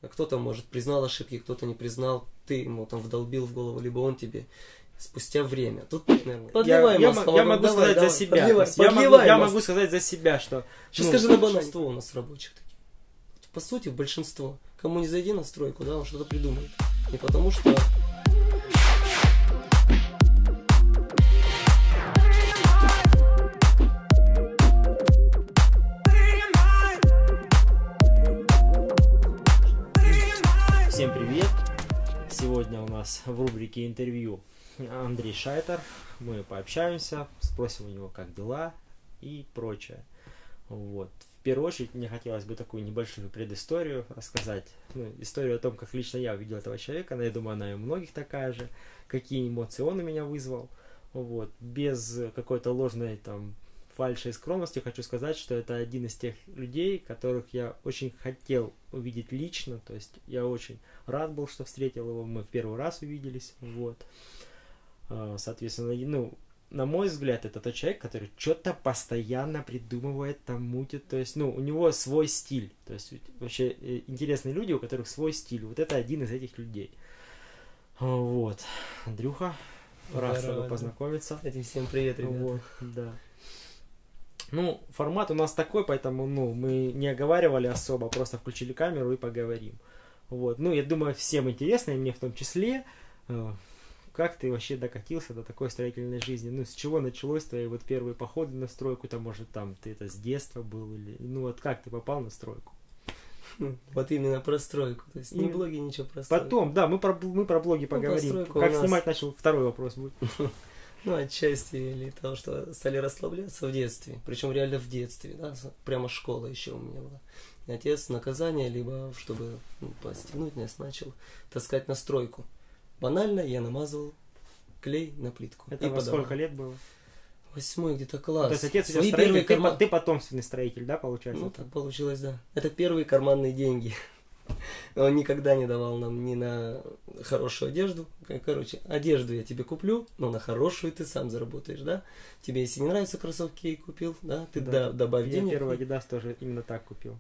Кто-то, может, признал ошибки, кто-то не признал, ты ему там вдолбил в голову, либо он тебе спустя время. Тут, наверное, подливай масло. Я могу сказать за себя. Я могу сказать за себя, что... Сейчас скажи на большинство у нас рабочих таких. По сути, большинство. Кому не зайди на стройку, да, он что-то придумает. Не потому что... Всем привет! Сегодня у нас в рубрике интервью Андрей Шайтер. Мы пообщаемся, спросим у него, как дела и прочее. Вот. В первую очередь мне хотелось бы такую небольшую предысторию рассказать. Историю о том, как лично я увидел этого человека. Но я думаю, она и у многих такая же. Какие эмоции он у меня вызвал. Вот. Без какой-то ложной там фальши и скромности хочу сказать, что это один из тех людей, которых я очень хотел увидеть лично. То есть я очень рад был, что встретил его. Мы в первый раз увиделись. Вот. Соответственно, на мой взгляд, это тот человек, который что-то постоянно придумывает, там мутит. То есть, у него свой стиль. То есть, вообще интересные люди, у которых свой стиль. Вот это один из этих людей. Вот. Андрюха, рад с тобой познакомиться. Всем привет, ребята. Вот, да. Формат у нас такой, поэтому, мы не оговаривали особо, просто включили камеру и поговорим. Вот. Я думаю, всем интересно, и мне в том числе, как ты вообще докатился до такой строительной жизни? С чего началось твои вот первые походы на стройку? Там, может, ты это с детства был? Или... как ты попал на стройку? Вот именно про стройку. То есть ни блоги, ничего про стройку. Потом, да, мы про блоги поговорим. Как снимать начал, второй вопрос будет. Отчасти или того, что стали расслабляться в детстве. Причем реально в детстве, да, прямо школа еще у меня была. И отец наказание, либо чтобы постигнуть, нас начал таскать на стройку. Банально я намазывал клей на плитку. Это во сколько лет было? 8 где-то класс. То есть отец у тебя строитель, ты потомственный строитель, да, получается? Так получилось, да. Это первые карманные деньги. Он никогда не давал нам ни на хорошую одежду. Короче, одежду я тебе куплю, но на хорошую ты сам заработаешь, да? Тебе, если не нравятся кроссовки, и купил, да? Ты добавь денег. Я первый Adidas тоже именно так купил.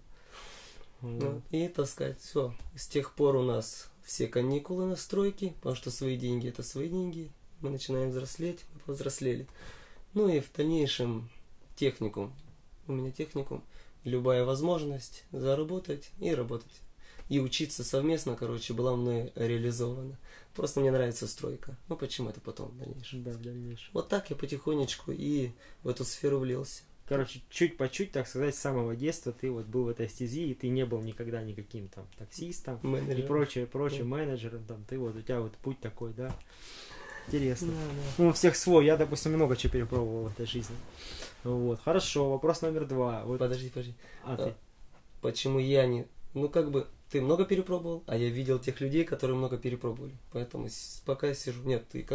И таскать. Все. С тех пор у нас все каникулы на стройке, потому что свои деньги это свои деньги. Мы начинаем взрослеть, мы повзрослели. И в дальнейшем техникум. У меня техникум. Любая возможность заработать и работать. И учиться совместно, была мной реализована. Просто мне нравится стройка. Почему это потом, в дальнейшем. Да, в дальнейшем. Вот так я потихонечку и в эту сферу влился. Чуть по чуть, так сказать, с самого детства ты был в этой стези, и ты не был никогда никаким там таксистом менеджером. И прочее, менеджером. У тебя путь такой, да. Интересно. Да. У всех свой. Я, допустим, много чего перепробовал в этой жизни. Вот. Хорошо. Вопрос номер 2. Подожди. Почему я не... ты много перепробовал, а я видел тех людей, которые много перепробовали. Поэтому пока я сижу... Нет, ты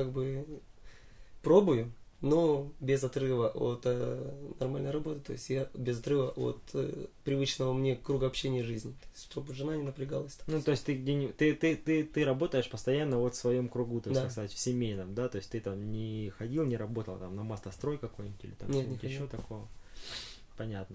пробую, но без отрыва от нормальной работы. То есть я без отрыва от привычного мне круга общения жизни. То есть, чтобы жена не напрягалась. То есть ты работаешь постоянно в своем кругу, то есть, так сказать, в семейном, да? То есть ты там не ходил, не работал там на мастострой какой-нибудь или там нет, еще такого. Понятно.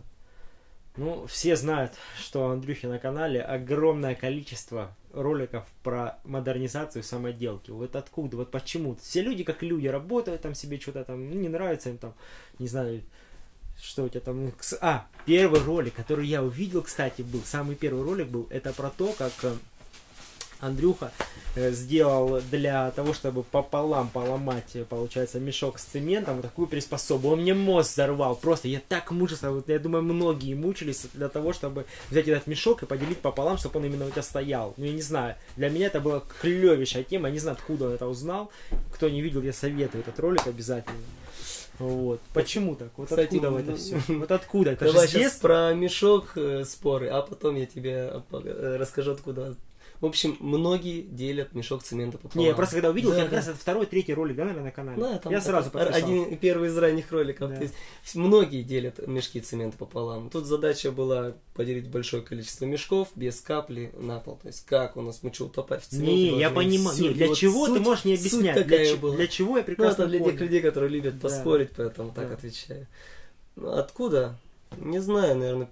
Все знают, что у Андрюхи на канале огромное количество роликов про модернизацию самоделки. Вот откуда, почему. Все люди как люди работают, там себе что-то там, не нравится им там, не знаю, что у тебя там. Первый ролик, который я увидел, кстати, был, самый первый ролик был, это про то, как Андрюха сделал для того, чтобы пополам поломать, получается, мешок с цементом, такую приспособу. Он мне мозг взорвал. Просто я так мучился. Я думаю, многие мучились для того, чтобы взять этот мешок и поделить пополам, чтобы он именно у тебя стоял. Я не знаю. Для меня это была клевейшая тема. Я не знаю, откуда он это узнал. Кто не видел, я советую этот ролик обязательно. Вот. Почему так? Кстати, откуда это все? Откуда? Это давай же сейчас про мешок споры, а потом я тебе расскажу, откуда. В общем, многие делят мешок цемента пополам. Не, я просто когда увидел, как раз это второй, третий ролик, да, наверное, на канале. Да, там я сразу подписался. Первый из ранних роликов. Да. То есть, многие делят мешки цемента пополам. Тут задача была поделить большое количество мешков без капли на пол. То есть, как у нас мучил топать в цементе. Не, я понимаю. Для чего ты можешь не объяснять? Для чего я прекрасно это для тех людей, которые любят поспорить, поэтому так отвечаю. Откуда? Не знаю, наверное,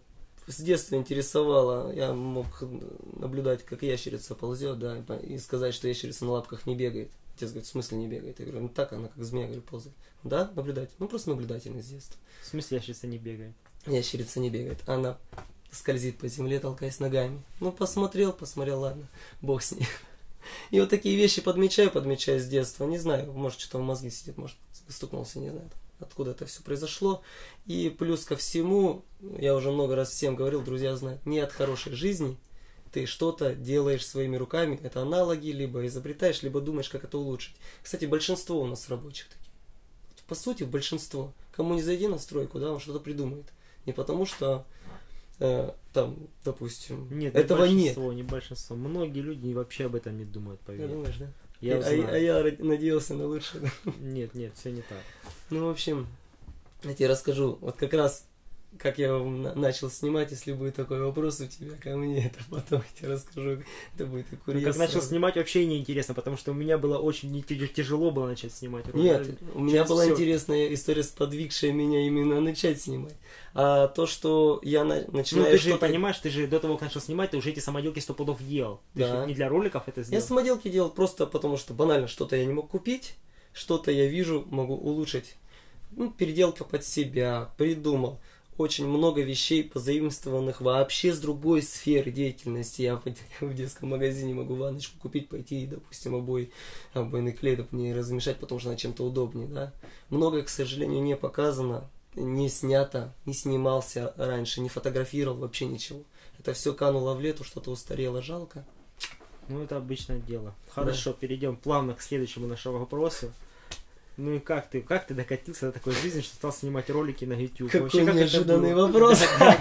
с детства интересовало. Я мог наблюдать, как ящерица ползет, да, и сказать, что ящерица на лапках не бегает. Отец говорит, в смысле не бегает? Я говорю, ну так она, как змея, говорю, ползает. Да, наблюдать. Ну, просто наблюдательный с детства. В смысле ящерица не бегает? Ящерица не бегает. Она скользит по земле, толкаясь ногами. Ну, посмотрел, ладно, бог с ней. И вот такие вещи подмечаю с детства. Не знаю, может, что-то в мозге сидит, может, стукнулся, не знаю, откуда это все произошло. И плюс ко всему, я уже много раз всем говорил, друзья знают, не от хорошей жизни ты что-то делаешь своими руками. Это аналоги, либо изобретаешь, либо думаешь, как это улучшить. Кстати, большинство у нас рабочих таких. По сути, большинство. Кому не зайди на стройку, да, он что-то придумает. Не потому что там, допустим, нет, этого нет. Не большинство. Многие люди вообще об этом не думают, поверь. Ты думаешь, да? Я знаю. Я надеялся на лучшее. Нет, все не так. Ну, в общем, я тебе расскажу. Вот как раз, как я начал снимать, если будет такой вопрос у тебя ко мне, это потом я тебе расскажу. Это будет и курьез. Как начал снимать, вообще неинтересно, потому что у меня было очень тяжело было начать снимать. Нет, у меня была интересная история, сподвигшая меня именно начать снимать. А то, что я начинаю... Ну, ты же понимаешь, ты же до того, как начал снимать, ты уже эти самоделки 100 пудов делал. Ты же не для роликов это сделал. Я самоделки делал просто потому, что банально что-то я не мог купить, что-то я вижу, могу улучшить. Ну, переделка под себя, придумал. Очень много вещей, позаимствованных вообще с другой сферы деятельности. Я в детском магазине могу ванночку купить, пойти, допустим, обойный клей, не размешать, потому что она чем-то удобнее. Да? Многое, к сожалению, не показано, не снято, не снимался раньше, не фотографировал, вообще ничего. Это все кануло в лету, что-то устарело, жалко. Ну, это обычное дело. Хорошо, да. Перейдем плавно к следующему нашему вопросу. Ну и как ты докатился до такой жизни, что стал снимать ролики на YouTube? Какой вообще, неожиданный вопрос.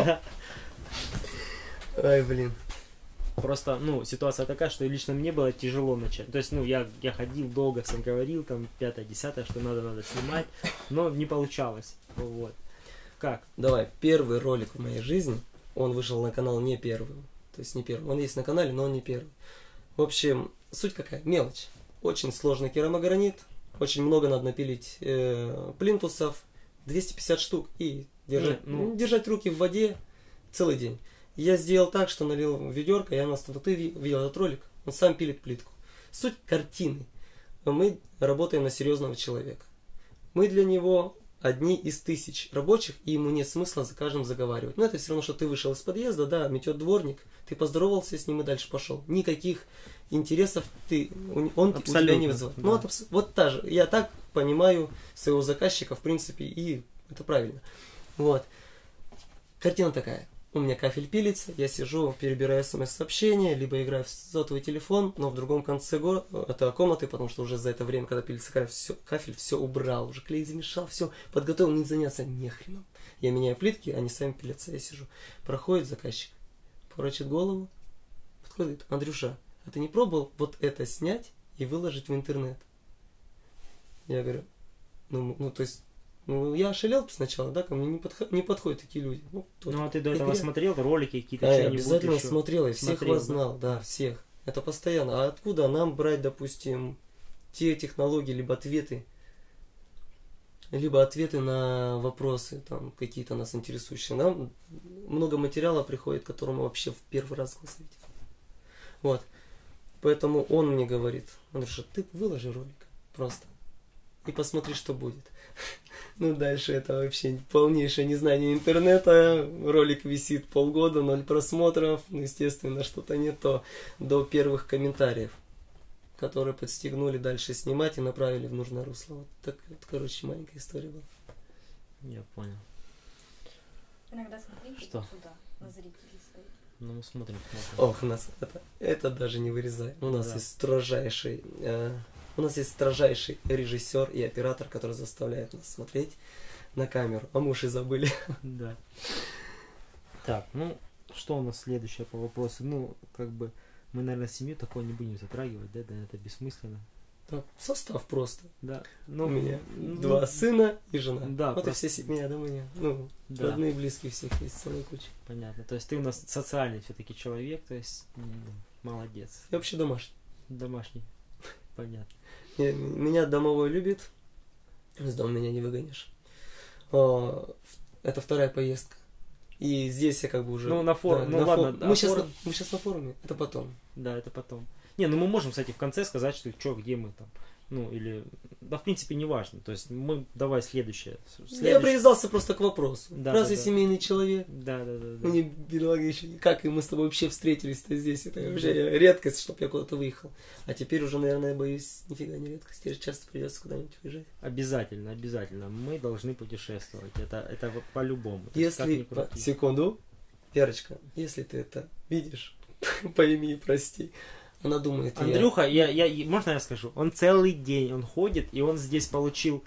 Ай, блин. Просто, ситуация такая, что лично мне было тяжело начать. То есть, я ходил долго, всем говорил, там, 5-10, что надо снимать, но не получалось. Вот. Как? Давай, первый ролик в моей жизни, он вышел на канал не первым. То есть не первый. Он есть на канале, но он не первый. В общем, суть какая? Мелочь. Очень сложный керамогранит. Очень много надо напилить плинтусов. 250 штук. И держать руки в воде целый день. Я сделал так, что налил в ведерко. Я ты видел этот ролик. Он сам пилит плитку. Суть картины. Мы работаем на серьезного человека. Мы для него одни из тысяч рабочих, и ему нет смысла за каждым заговаривать. Но это все равно, что ты вышел из подъезда, да, метет дворник, ты поздоровался с ним и дальше пошел. Никаких интересов он у тебя не вызывает. Да. Вот та же, я так понимаю своего заказчика, в принципе, и это правильно. Вот. Картина такая. У меня кафель пилится, я сижу, перебираю смс-сообщения, либо играю в сотовый телефон, но в другом конце комнаты, потому что уже за это время, когда пилится кафель, все убрал, уже клей замешал, все, подготовил, не заняться нехреном. Я меняю плитки, они сами пилятся, я сижу. Проходит заказчик, поворачивает голову, подходит, Андрюша, а ты не пробовал вот это снять и выложить в интернет? Я говорю, я ошалел сначала, да, ко мне не подходят такие люди. А ты до этого смотрел ролики какие-то? Да, я обязательно смотрел, я всех вас знал, да, всех. Это постоянно. А откуда нам брать, допустим, те технологии, либо ответы на вопросы, там, какие-то нас интересующие? Нам много материала приходит, которому мы вообще в первый раз глаз видим. Вот. Поэтому он мне говорит, Андрюша, ты выложи ролик просто и посмотри, что будет. Дальше это вообще полнейшее незнание интернета. Ролик висит полгода, 0 просмотров. Естественно, что-то не то. До первых комментариев, которые подстегнули дальше снимать и направили в нужное русло. Вот так, короче, маленькая история была. Я понял. Иногда смотрите что? Сюда, на зрителей своих. Мы смотрим. Ох, у нас это даже не вырезай. У нас есть строжайший... У нас есть строжайший режиссер и оператор, который заставляет нас смотреть на камеру. А мы уж и забыли. Да. Так, что у нас следующее по вопросу? Мы, наверное, семью такое не будем затрагивать, да, это бессмысленно. Так, состав просто. Да. У меня 2 сына и жена. Да. Вот просто... и все семья, да, у меня. Родные, близкие всех есть, целая куча. Понятно. То есть ты у нас социальный все-таки человек, то есть молодец. Я вообще домашний. Домашний. Понятно. Меня домовой любит. С дома меня не выгонишь. Это 2-я поездка. И здесь я как бы уже... Ну, на форуме. да, Ну, на ладно, фо- а мы сейчас форум- мы сейчас на форуме, это потом. Да, это потом. Не, ну мы можем, кстати, в конце сказать, что что, где мы там. Ну, или... Да, в принципе, не важно. То есть, мы... Давай следующее. Я привязался просто к вопросу. Да, Раз да, я да. семейный человек, Да. мне бедолага еще... Как и мы с тобой вообще встретились-то здесь? Это вообще редкость, чтобы я куда-то выехал. А теперь уже, наверное, боюсь, нифига не редкость. Теперь часто придется куда-нибудь уезжать. Обязательно. Мы должны путешествовать. Это по-любому. То есть, как ни Если... крути. Секунду. Верочка, если ты это видишь, пойми и прости. Она думает, Андрюха, можно я скажу? Он целый день, он ходит, и он здесь получил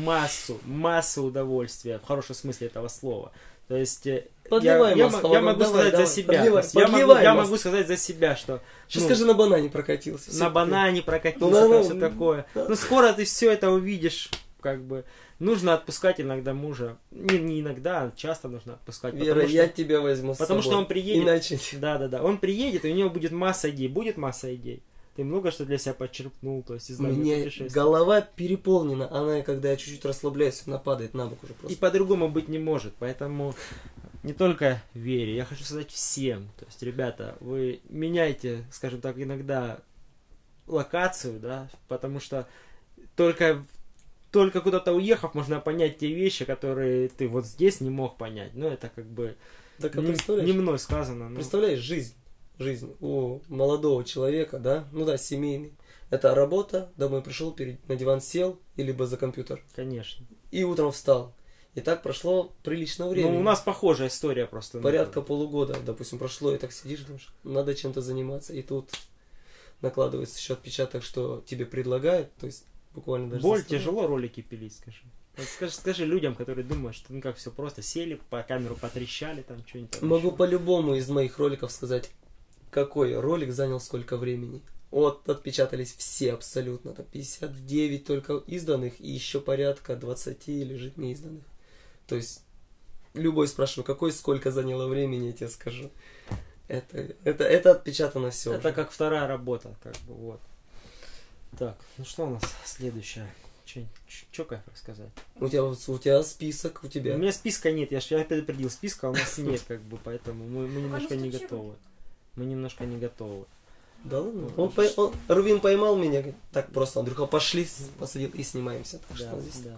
массу удовольствия, в хорошем смысле этого слова. То есть, Подливай я масло, могу давай, сказать давай, за себя. подливай, То есть я подливай масло. могу сказать за себя, что Сейчас ну, скажи, на банане прокатился. на Всё. банане прокатился, Ну, там ну, все ну, такое. да. Ну, скоро ты все это увидишь, как бы. Нужно отпускать иногда мужа. Не иногда, а часто нужно отпускать. Вера, потому что- я тебя возьму с Потому собой. что он приедет. Иначе... Да. Он приедет, и у него будет масса идей. Будет масса идей. Ты много что для себя подчерпнул, то есть из У данного меня путешествия. голова переполнена. Она, когда я чуть-чуть расслабляюсь, она падает на бок уже И просто. по-другому быть не может. Поэтому не только Вере, я хочу сказать всем. То есть, ребята, вы меняйте, скажем так, иногда локацию, да, потому что только куда-то уехав, можно понять те вещи, которые ты вот здесь не мог понять. Ну, это как бы Так, а не представляешь? мной сказано. но- Представляешь, жизнь у молодого человека, да, ну да, семейный. Это работа, домой пришел, на диван сел, и либо за компьютер. Конечно. И утром встал. И так прошло приличное время. Ну, у нас похожая история просто. Порядка полугода, допустим, прошло, и так сидишь, думаешь, надо чем-то заниматься. И тут накладывается еще отпечаток, что тебе предлагают, то есть буквально даже... Боль, заставляют. тяжело ролики пилить, скажи. Вот скажи людям, которые думают, что ну как все просто, сели, по камеру потрещали, там что-нибудь. там Могу еще. по-любому из моих роликов сказать, какой ролик занял сколько времени. Вот отпечатались все абсолютно. Там 59 только изданных и еще порядка 20 лежит неизданных. То есть любой спрашивает, какой сколько заняло времени, я тебе скажу. Это отпечатано все. Это как вторая работа, как бы, вот. Так, ну что у нас следующее? Что как рассказать? У тебя список, у тебя. У меня списка нет, я предупредил, списка у нас нет, как бы, поэтому мы немножко не готовы. Мы немножко не готовы. Да ладно. Ну, Рувим поймал меня, говорит, так просто, Андрюха, пошли, посадил и снимаемся. Так что здесь. Да.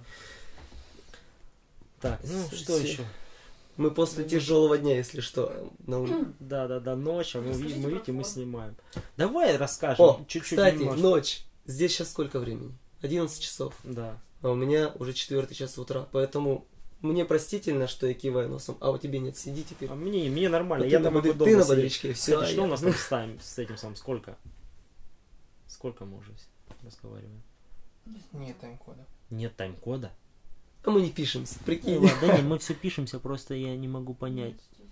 Так, ну что Все. еще? Мы после тяжелого дня, если что, на улице. Да, ночь, а мы Расскажите видите, про мы форум. снимаем. Давай расскажем, О, чуть-чуть кстати, немножко. ночь. Здесь сейчас сколько времени? 11 часов. Да. А у меня уже 4 час утра. Поэтому мне простительно, что я киваю носом, а у тебя нет. Сиди теперь. А мне нормально, Ну, я ты там на могу бодри- долго ты на сидеть. бодрячке, все. Кстати, что у нас там с этим самым? Сколько? Сколько мы уже разговариваем? Нет тайм-кода. Нет тайм-кода? А мы не пишемся, прикинь. Да нет, мы все пишемся, просто я не могу понять.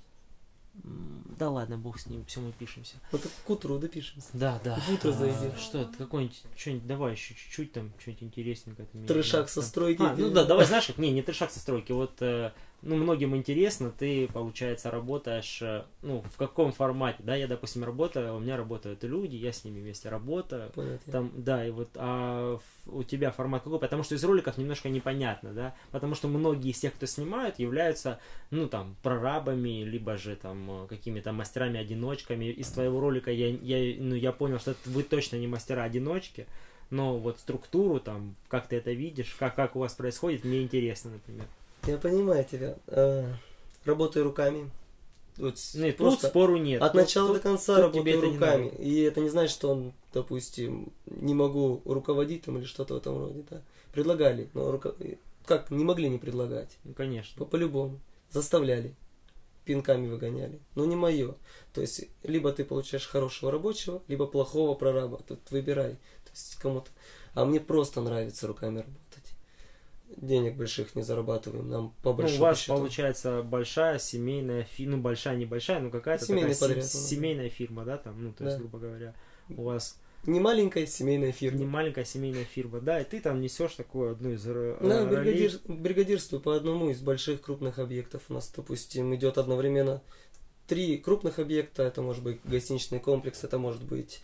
Да ладно, бог с ним, все мы пишемся. Вот к утру допишемся. Да. В утро зайдешь. Что, какой-нибудь, что-нибудь, давай еще чуть-чуть там, что-нибудь интересненькое. ты мне Трешак знаешь, со там. стройки. Ну да, давай, знаешь, как, не трешак со стройки, вот, ну, многим интересно, ты, получается, работаешь, ну, в каком формате, да, я, допустим, работаю, у меня работают люди, я с ними вместе работаю, Понятно. там, да, и вот, у тебя формат какой, потому что из роликов немножко непонятно, да, потому что многие из тех, кто снимают, являются, ну, там, прорабами, либо же, там, какими-то мастерами-одиночками, из твоего ролика я понял, что вы точно не мастера-одиночки, но вот структуру, там, как ты это видишь, как у вас происходит, мне интересно, например. Я понимаю тебя. Работаю руками. Вот Нет, просто тут спору нет. от Тут- начала тут- до конца тут тебе работаю это не руками. надо. И это не значит, что, допустим, не могу руководить там или что-то в этом роде. Да. Предлагали, но как не могли не предлагать. Ну, конечно. По-любому. Заставляли. Пинками выгоняли. Но не мое. То есть, либо ты получаешь хорошего рабочего, либо плохого прораба. Тут выбирай. То есть, кому-то. А мне просто нравится руками работать. Денег больших не зарабатываем. Нам по Ну, у большому вас счету. получается большая семейная фирма, ну большая, небольшая, но какая-то Семейный такая подряд, семейная фирма, да, там, ну, то есть, Да. грубо говоря, у вас Не маленькая семейная не фирма. маленькая семейная фирма, да, и ты там несешь такую одну из Да, ролей. бригадирствую по одному из больших крупных объектов. У нас, допустим, идет одновременно 3 крупных объекта. Это может быть гостиничный комплекс, это может быть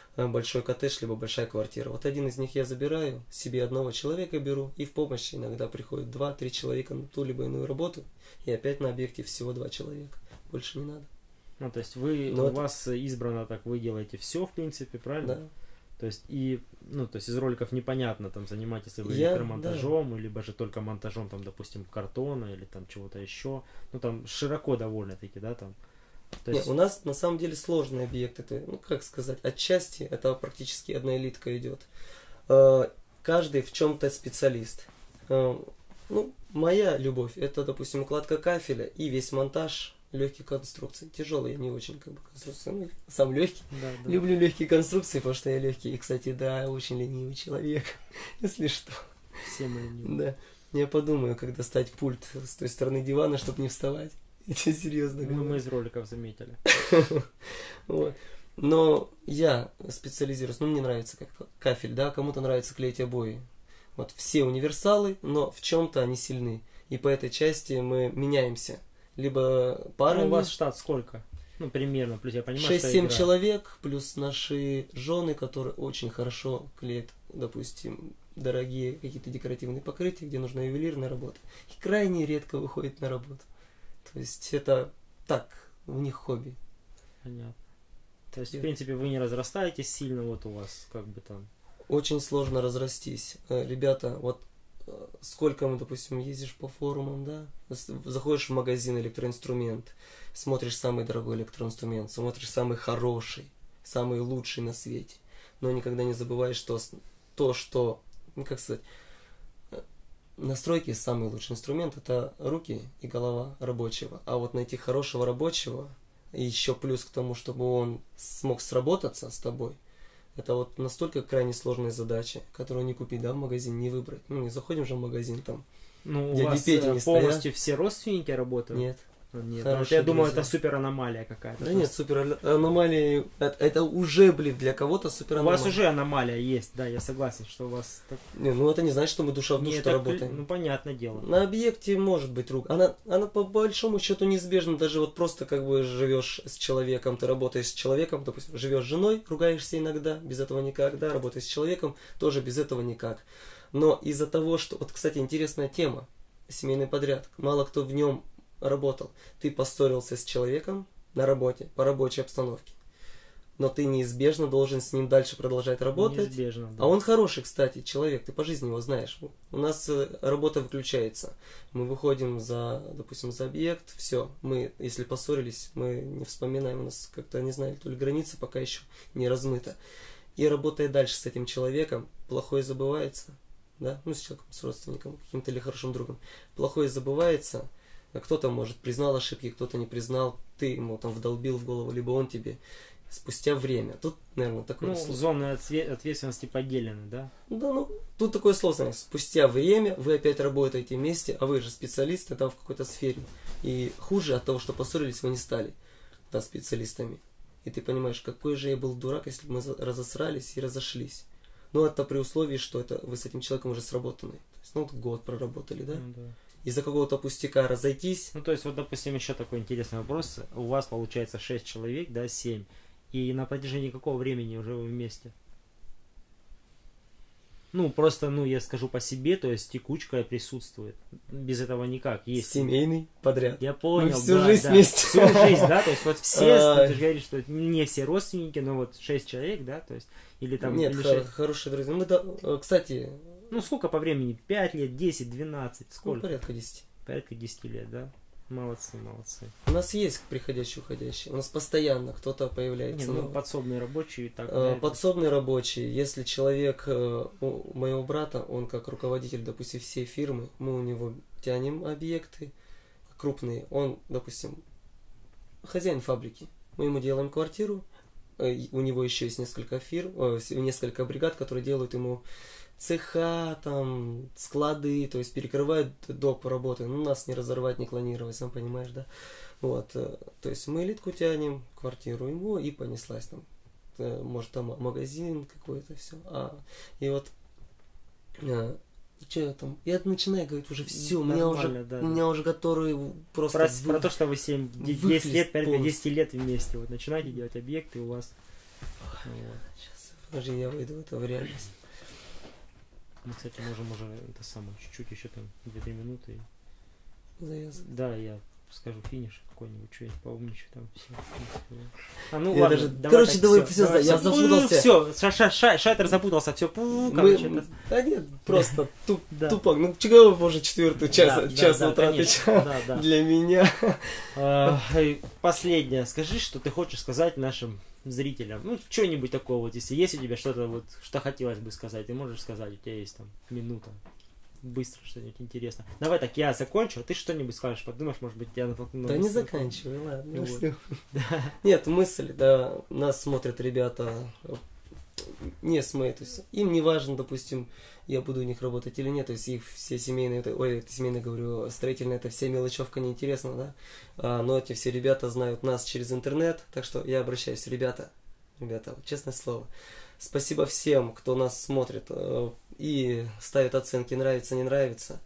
большой коттедж, либо большая квартира. Вот один из них я забираю, себе одного человека беру, и в помощь иногда приходит 2-3 человека на ту либо иную работу, и опять на объекте всего 2 человека. Больше не надо. Ну, то есть вы, Ну, у это- вас избрано так, вы делаете все, в принципе, правильно? Да. То есть ну, то есть из роликов непонятно, там, занимаетесь ли вы Я- электромонтажом, либо же только монтажом, там, допустим, картона или там чего-то еще. Ну, там, широко довольно-таки, да, там. То есть, Нет, у нас на самом деле сложный объект. Это, ну как сказать, отчасти это практически одна элитка идет. Каждый в чем-то специалист. Ну, моя любовь это, допустим, укладка кафеля и весь монтаж легких конструкций. Тяжелые я не очень как бы конструкции. Ну, сам легкий. да, да. Люблю легкие конструкции, потому что я легкий. И, кстати, да, очень ленивый человек, если что. Все мы ленивые. Да. Я подумаю, как достать пульт с той стороны дивана, чтобы не вставать. Это серьезно Ну, говорю. мы из роликов заметили. Вот. Но я специализируюсь, ну мне нравится как кафель, да, кому-то нравится клеить обои. Вот все универсалы, но в чем-то они сильны. И по этой части мы меняемся. Либо Ну, парами, у вас штат сколько? Ну, примерно, плюс я понимаю, что 6-7 игра. человек, плюс наши жены, которые очень хорошо клеят, допустим, дорогие какие-то декоративные покрытия, где нужна ювелирная работа. И крайне редко выходит на работу. То есть это так, у них хобби. Понятно. То есть, в принципе, вы не разрастаетесь сильно, вот у вас как бы там. Очень сложно разрастись. Ребята, вот сколько мы, допустим, ездишь по форумам, да, заходишь в магазин электроинструмент, смотришь самый дорогой электроинструмент, смотришь самый хороший, самый лучший на свете, но никогда не забываешь, что то, что, ну как сказать, настройки самый лучший инструмент это руки и голова рабочего, а вот найти хорошего рабочего и еще плюс к тому, чтобы он смог сработаться с тобой. Это вот настолько крайне сложная задача, которую не купить, да, в магазине, не выбрать. Ну, не заходим же в магазин там. Ну, у Дяди вас Пети не полностью все родственники работают? Нет. Нет. Хорошие Вот я думаю, друзья. это супер аномалия какая-то. Да нет, супер аномалии. Это уже, блин, для кого-то супер У аномалия. вас уже аномалия есть, да, я согласен, что у вас... Не, ну это не значит, что мы душа в душу Не, так, работаем. ну, понятное дело. На объекте может быть рук. Она по большому счету неизбежна. Даже вот просто как бы живешь с человеком, ты работаешь с человеком, допустим, живешь с женой, ругаешься иногда, без этого никак, да, работаешь с человеком, тоже без этого никак. Но из-за того, что... Вот, кстати, интересная тема. Семейный подряд. Мало кто в нем работал. Ты поссорился с человеком на работе, по рабочей обстановке. Но ты неизбежно должен с ним дальше продолжать работать. Неизбежно, да. А он хороший, кстати, человек, ты по жизни его знаешь. У нас работа выключается. Мы выходим за, допустим, за объект, все. Мы, если поссорились, мы не вспоминаем, у нас как-то, не знаю, то ли граница пока еще не размыта. И работая дальше с этим человеком, плохое забывается, да, ну с человеком, с родственником, каким-то или хорошим другом. Плохое забывается, кто-то, может, признал ошибки, кто-то не признал, ты ему там вдолбил в голову, либо он тебе. Спустя время. Тут, наверное, такое Ну, слово. зоны ответственности поделены, да? Да, ну, тут такое слово, знаешь, спустя время вы опять работаете вместе, а вы же специалисты там в какой-то сфере. И хуже от того, что поссорились, вы не стали, да, специалистами. И ты понимаешь, какой же я был дурак, если бы мы разосрались и разошлись. Но это при условии, что это вы с этим человеком уже сработаны. То есть, ну, вот год проработали, да? Ну, да. Из-за какого-то пустяка разойтись. Ну, то есть, вот, допустим, еще такой интересный вопрос. У вас, получается, 6 человек, да, 7. И на протяжении какого времени уже вы вместе? Ну, просто, ну, я скажу по себе, то есть текучка присутствует. Без этого никак. Есть. Семейный подряд. Я понял, всю да, жизнь да. вместе. Всю жизнь, да, то есть вот все, Ай. ты же говоришь, что не все родственники, но вот 6 человек, да, то есть, или там, Нет, или 6. хорошие друзья. Мы, да, кстати, Ну, сколько по времени? 5 лет, 10, 12, ну, сколько? порядка 10. Порядка 10 лет, да? Молодцы, молодцы. У нас есть приходящие, уходящие. У нас постоянно кто-то появляется. Не, ну, новый. подсобные рабочие так. да, это- Подсобный рабочий, если человек, у моего брата, он как руководитель, допустим, всей фирмы, мы у него тянем объекты крупные, он, допустим, хозяин фабрики, мы ему делаем квартиру, у него еще есть несколько фирм, несколько бригад, которые делают ему цеха, там, склады, то есть перекрывают доп. Работы. Ну, нас не разорвать, не клонировать, сам понимаешь, да? Вот, то есть мы элитку тянем, квартиру ему, и понеслась там. Может, там магазин какой-то, все. И вот, что я там, я начинаю говорить уже все, у Нормально, да, меня уже готовы просто... Про то, что вы 10 выхлест лет, порядка полностью. 10 лет вместе, вот начинаете делать объекты, у вас Вот. Сейчас, подожди, я выйду в это в реальность. Мы, кстати, можем уже это самое, чуть-чуть еще там 2-3 минуты. Завязывай. Да, я скажу финиш какой-нибудь, что-нибудь поумничаю там. Все. А ну Я ладно, даже- давай короче, так, давай, всё, всё, я запутался. Все, Шайтер запутался, все, короче, Да нет, просто да. тупо. Ну, чего вы уже четвертую час да, утра конечно, да. для меня? И последнее, скажи, что ты хочешь сказать нашим зрителям. Ну, что-нибудь такое вот, если есть у тебя что-то вот, что хотелось бы сказать, ты можешь сказать, у тебя есть там минута. Быстро что-нибудь интересное. Давай так, я закончу, а ты что-нибудь скажешь, подумаешь, может быть, я натолкну. Да не заканчивай, ладно. Вот. Всё. Нет, мысль, да, нас смотрят ребята не с моей, то есть им не важно, допустим, я буду у них работать или нет, то есть их все семейные, семейные, говорю, строительные, это вся мелочевка неинтересна, да, но эти все ребята знают нас через интернет, так что я обращаюсь, ребята, вот, честное слово, спасибо всем, кто нас смотрит и ставит оценки, нравится, не нравится.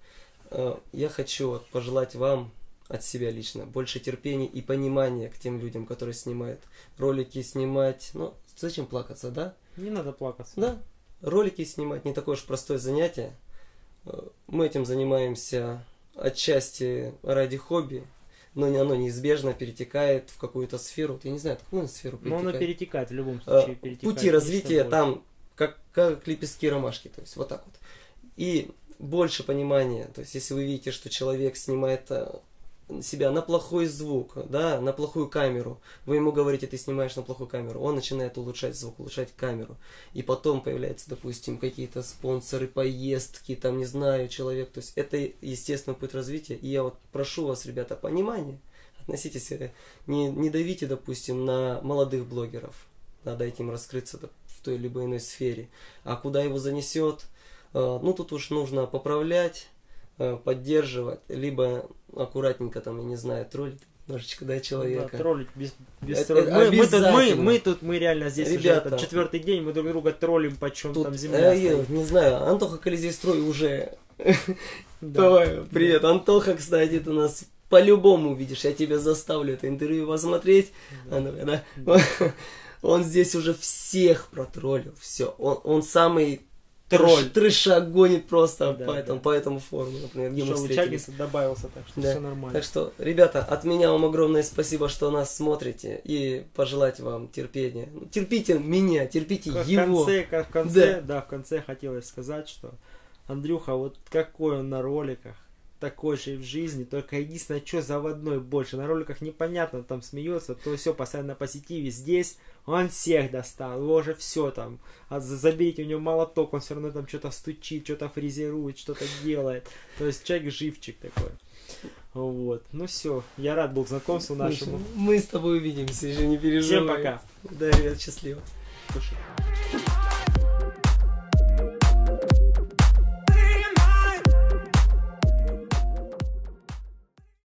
Я хочу пожелать вам от себя лично больше терпения и понимания к тем людям, которые снимают ролики, снимать. Ну, зачем плакаться, да? Не надо плакаться. Да, ролики снимать не такое уж простое занятие. Мы этим занимаемся отчасти ради хобби, но оно неизбежно перетекает в какую-то сферу. Я не знаю, в какую сферу Но перетекает. оно перетекает в любом случае. Перетекает Пути развития больше. там как лепестки ромашки, то есть вот так вот. И больше понимания, то есть если вы видите, что человек снимает себя на плохой звук, да, на плохую камеру, вы ему говорите, ты снимаешь на плохую камеру, он начинает улучшать звук, улучшать камеру, и потом появляются, допустим, какие-то спонсоры, поездки, там, не знаю, человек, то есть это естественный путь развития, и я вот прошу вас, ребята, понимания, относитесь, не давите, допустим, на молодых блогеров, да, дайте им раскрыться в той либо иной сфере, а куда его занесет, ну, тут уж нужно поправлять, поддерживать, либо аккуратненько там, я не знаю, троллить немножечко, да, человека. Да, троллить без Это троллить. Мы реально здесь Ребята, уже 4-й день, мы друг друга троллим, почем тут, там земля стоит. не знаю, Антоха Колизей Строй уже... Да. Давай, привет, Антоха, кстати, ты нас по-любому видишь, я тебя заставлю это интервью посмотреть. Да. Он здесь уже всех протроллил, все, он самый... Тролль. Трэша гонит просто Да, по этому форуму, например, где мы встретились. Чаггис добавился, так что Да. все нормально. Так что, ребята, от меня вам огромное спасибо, что нас смотрите, и пожелать вам терпения. Терпите меня, терпите его. В конце хотелось сказать, что Андрюха, вот какой он на роликах, такой же и в жизни, только единственное, что заводной больше. На роликах непонятно, там смеется, то все постоянно на позитиве. Здесь он всех достал, его уже все там. Заберите у него молоток, он все равно там что-то стучит, что-то фрезерует, что-то делает. То есть человек живчик такой. Вот. Ну все, я рад был знакомству нашему. Мы с тобой увидимся, еще не переживай. Всем пока. Да, ребят, счастливо. Слушай.